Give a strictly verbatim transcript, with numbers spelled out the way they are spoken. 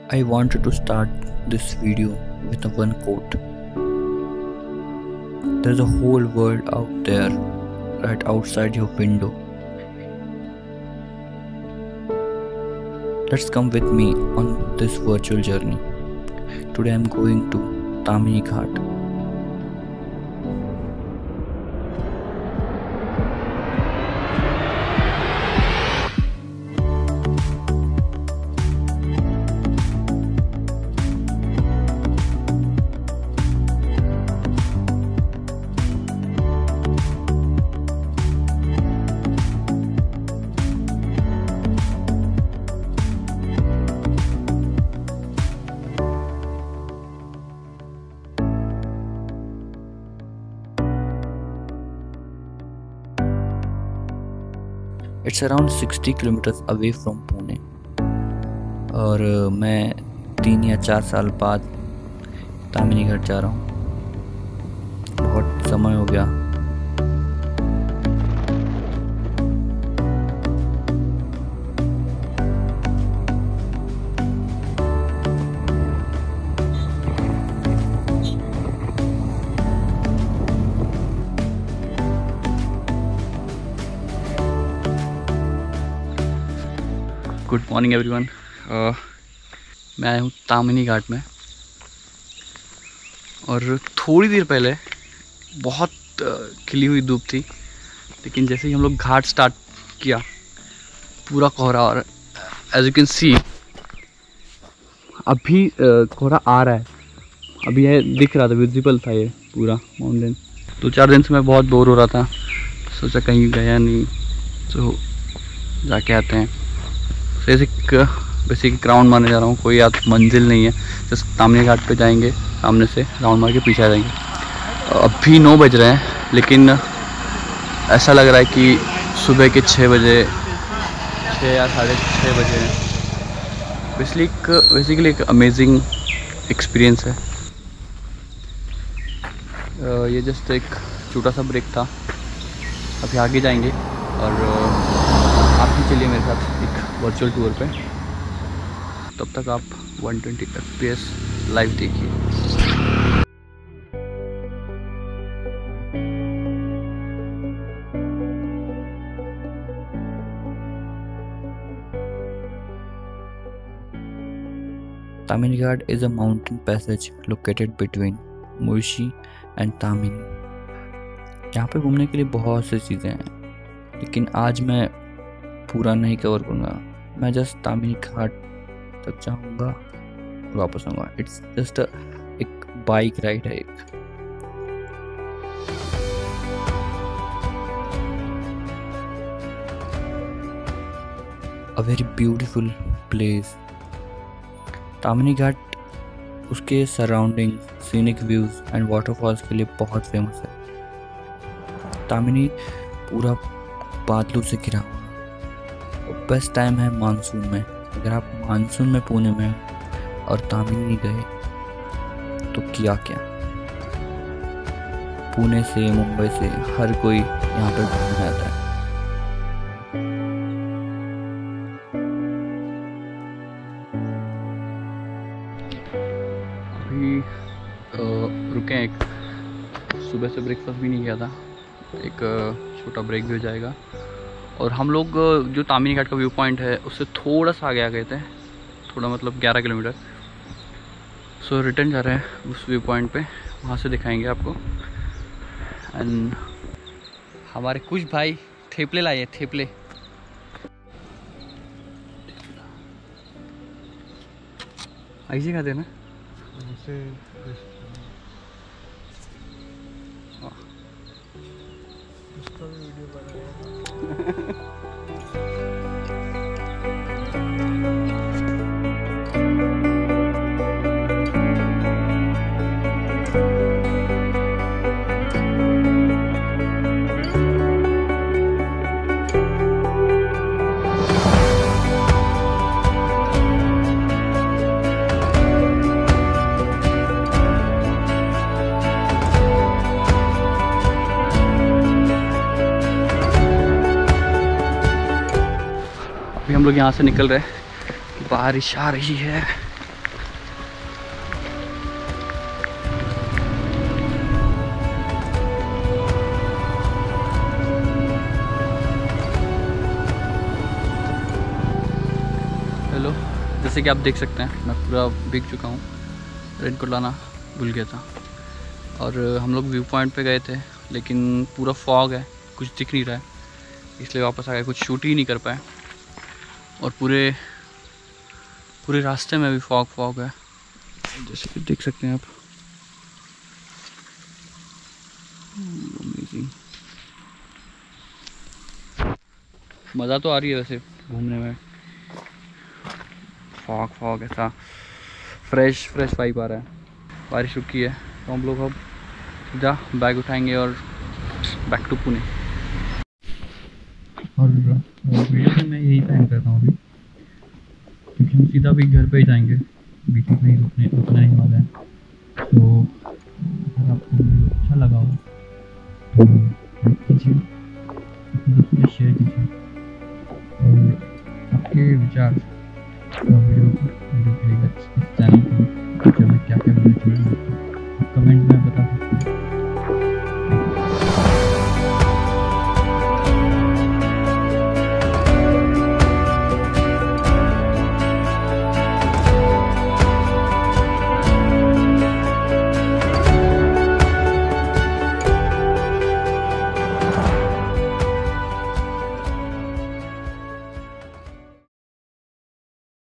I wanted to start this video with a one quote. There's a whole world out there, right outside your window. Let's come with me on this virtual journey. Today I'm going to Tamini Ghat. It's around sixty kilometers away from Pune और मैं तीन या चार साल बाद तामिनी घाट जा रहा हूँ। बहुत समय हो गया। Good morning everyone. मैं आया हूँ तामिनी घाट में और थोड़ी देर पहले बहुत uh, खिली हुई धूप थी, लेकिन जैसे ही हम लोग घाट स्टार्ट किया पूरा कोहरा, और एज यू कैन सी अभी uh, कोहरा आ रहा है। अभी ये दिख रहा था, विजिबल था ये पूरा माउंटेन। दो चार दिन से मैं बहुत बोर हो रहा था, सोचा कहीं गया नहीं तो जाके आते हैं। बेसिक बेसिक राउंड मारने जा रहा हूँ, कोई याद मंजिल नहीं है, जस्ट तामिनी घाट पे जाएंगे, सामने से राउंड मार के पीछे आ जाएंगे। अभी नौ बज रहे हैं, लेकिन ऐसा लग रहा है कि सुबह के छः बजे छः या साढ़े छः बजे हैं। बेसिकली बेसिकली एक अमेजिंग एक्सपीरियंस है। ये जस्ट एक छोटा सा ब्रेक था, अभी आगे जाएंगे और आप भी चलिए मेरे साथ एक वर्चुअल टूर पे। तब तक आप one twenty F P S live देखिए। Tamini Ghat is a mountain passage located between Muishi and Tamini। यहाँ पे घूमने के लिए बहुत सी चीज़ें हैं, लेकिन आज मैं पूरा नहीं कवर करूँगा। मैं जस्ट तामिनी घाट तक जाऊँगा और वापस आऊँगा। इट्स जस्ट एक बाइक राइड है। एक a very beautiful place. Tamini Ghat उसके surrounding, scenic views and waterfalls के लिए बहुत फेमस है। तामिनी पूरा बादलों से घिरा हुआ। बेस्ट टाइम है मानसून में। अगर आप मानसून में पुणे में और तामिनी गए तो किया क्या। पुणे से, मुंबई से हर कोई यहाँ पर घूमने आता है। अभी रुके हैं, एक सुबह से ब्रेकफास्ट भी नहीं किया था, एक छोटा ब्रेक भी हो जाएगा। और हम लोग जो तामिनी घाट का व्यू पॉइंट है उससे थोड़ा सा आगे आ गए थे, थोड़ा मतलब ग्यारह किलोमीटर। सो रिटर्न जा रहे हैं उस व्यू पॉइंट पे, वहाँ से दिखाएंगे आपको। एंड हमारे कुछ भाई थेपले लाए, थेपले। ऐसे खाते हैं ना। वीडियो बना हम लोग यहाँ से निकल रहे हैं, बारिश आ रही है। जैसे कि आप देख सकते हैं मैं पूरा भीग चुका हूँ, रेनकोट लाना भूल गया था। और हम लोग व्यू पॉइंट पे गए थे लेकिन पूरा फॉग है, कुछ दिख नहीं रहा है, इसलिए वापस आ गए, कुछ शूट ही नहीं कर पाए। और पूरे पूरे रास्ते में भी फॉग फॉग है, जैसे कि देख सकते हैं आप। अमेजिंग, मज़ा तो आ रही है वैसे घूमने में। फॉग फॉग ऐसा फ्रेश फ्रेश वाइब आ रहा है। बारिश रुकी है तो हम लोग अब सीधा बैग उठाएंगे और बैक टू पुणे। और वीडियो में मैं यही प्लान करता हूँ अभी, क्योंकि हम सीधा भी घर पे ही जाएंगे, बीच में ही रुकने रुकना नहीं वाला है। तो अगर आपको वीडियो अच्छा लगा हो तो लाइक कीजिए, अपने दोस्तों के शेयर कीजिए, और आपके विचार वीडियो वीडियो के लिए इस चैनल पर फ्यूचर में क्या क्या वीडियो चाहिए आप कमेंट में